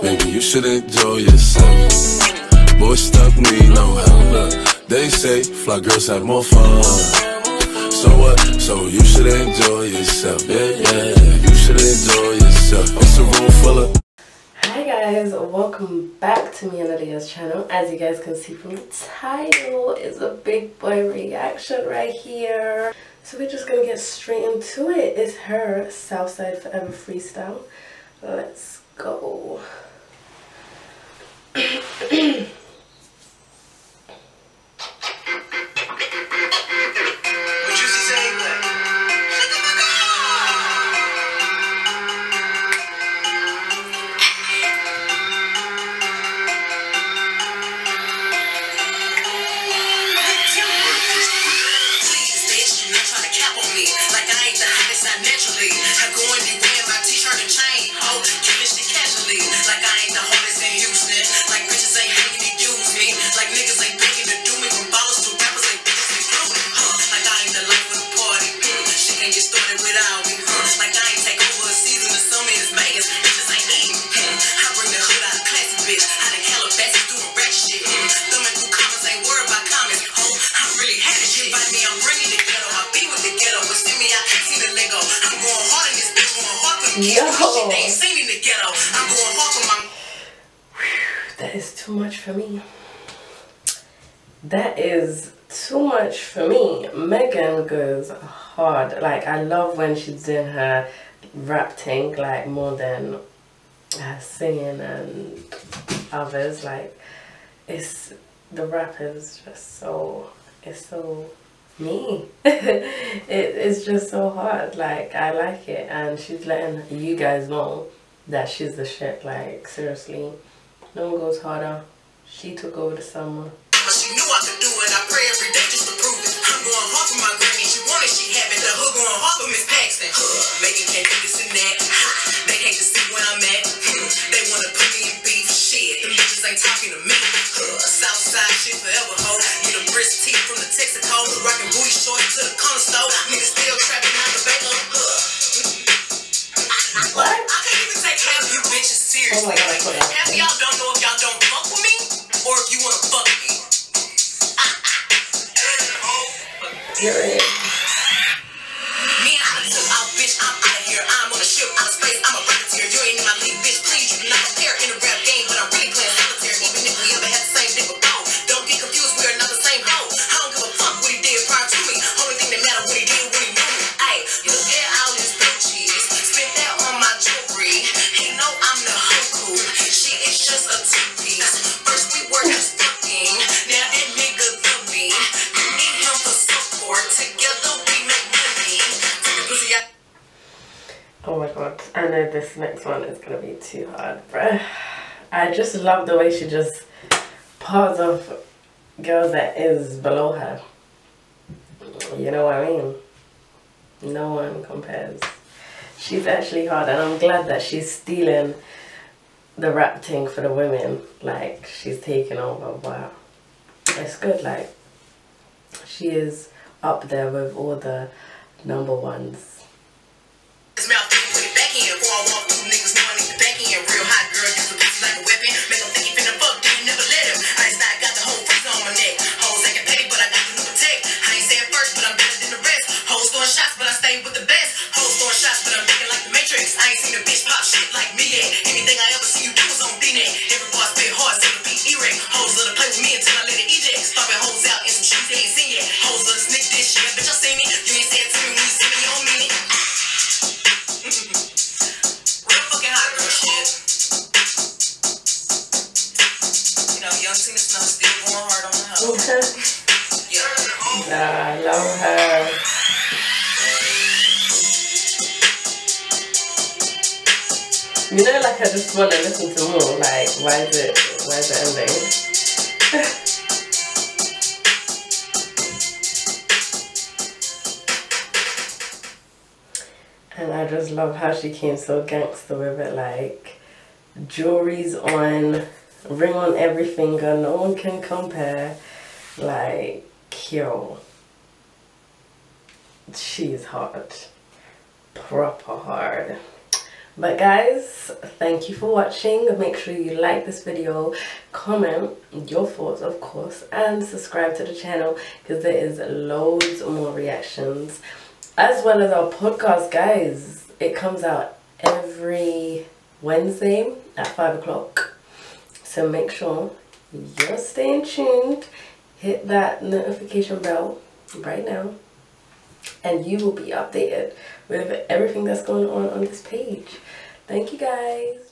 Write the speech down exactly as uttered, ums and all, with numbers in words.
Maybe you should enjoy yourself. Boy, stuck me, no help. Look, they say fly girls have more fun. So what? So you should enjoy yourself. Yeah, yeah, you should enjoy yourself. It's a room full of. Hi guys, welcome back to me and Aalya's channel. As you guys can see from the title, it's a big boy reaction right here. So we're just gonna get straight into it. It's her Southside Forever Freestyle. Let's go. Yo, that is too much for me. That is too much for me. Megan goes hard. Like, I love when she's doing her rap thing, like, more than her singing and others. Like, it's, the rap is just so, it's so me. it, it's just so hard. Like, I like it, and she's letting you guys know that she's the shit. Like, seriously, no one goes harder. She took over the summer. She knew I could do it. I pray every day just to prove it. I'm going hard for my granny. She wanted, she had it. The hood going hard for Miss Paxton. Megan can't do this and that. They hate to see where I'm at. They want to put me in beef. Shit, them bitches ain't talking to me. Southside shit forever, ho. Get a brisk teeth from the Texaco. Rockin' booty shorts to the corner store. Niggas still trapping out the bank. What? I can't even take half of you bitches seriously. Oh my God, half of y'all don't know if y'all don't fuck with me or if you want to fuck with me. You're in. Me, I done took out, bitch. I'm out of here. I'm on a ship out of space. I'm a rocketeer. You ain't in my league, bitch. Please, you not a pair in a rap game, but I'm really playing solitaire. Even if we ever had the same dick before, don't get confused. We're not the same hoe. I don't give a fuck what he did prior to me. Only thing that matter what he did when he knew me. Ayy, look at all his blue cheese. Spent that on my jewelry. He know I'm the hoe cool. Shit, it's just a two-piece. First we were just fucking. Now that nigga love me. You need him for support. Together we make money. Oh my God, I know this next one is gonna be too hard, bruh. I just love the way she just parts of girls that is below her. You know what I mean? No one compares. She's actually hard, and I'm glad that she's stealing the rap thing for the women. Like, she's taking over. Wow, it's good. Like, she is up there with all the number ones. His mouth didn't put it back in. Before I walk through, niggas know I need the back end. Real hot girl, use the pussy like a weapon. Make him think he finna fuck, then you never let him. Einstein got the whole freezer on my neck. Hoes acting petty, but I got the new protect. I ain't saying first, but I'm better than the rest. Hoes throwing shots, but I stay with the best. Hoes throwing shots, but I'm thinking like the Matrix. I ain't seen a bitch pop shit like me yet. Anything I ever see you do is on D-Net. Every bar spit hard, so the beat erect. Hoes love to play with me until I let it eject. Stomping hoes out in some shoes they ain't seen yet. Hoes love to snick this shit. Bitch, I seen it. You ain't say it to me when you see me, you don't mean it. Real fucking hot girl shit. You know, young Tina Snow still going hard on the house. Yeah. Nah, I love her. You know, like, I just want to listen to more. Like, why is it, why is it ending? And I just love how she came so gangster with it. Like, jewelry's on, ring on every finger, no one can compare. Like, yo, she's hard, proper hard. But guys, thank you for watching. Make sure you like this video, comment your thoughts of course, and subscribe to the channel because there is loads more reactions as well as our podcast, guys. It comes out every Wednesday at five o'clock, so make sure you're staying tuned. Hit that notification bell right now and you will be updated with everything that's going on on this page. Thank you guys.